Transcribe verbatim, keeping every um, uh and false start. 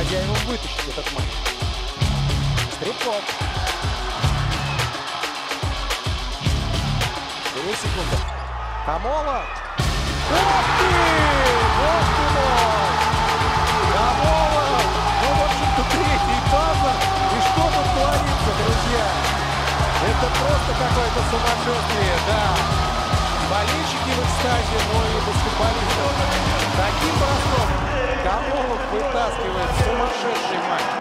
хозяевам вытащить этот матч. Стрелков. Две секунды. Камола. Ух ты! Вот ты мой! Камола! Ну, в общем-то, третий база. И что тут творится, друзья? Это просто какое-то сумасшествие, да. Болельщики в экстазе, но и баскетболисты. Таким броском Камолов вытаскивает сумасшедший матч.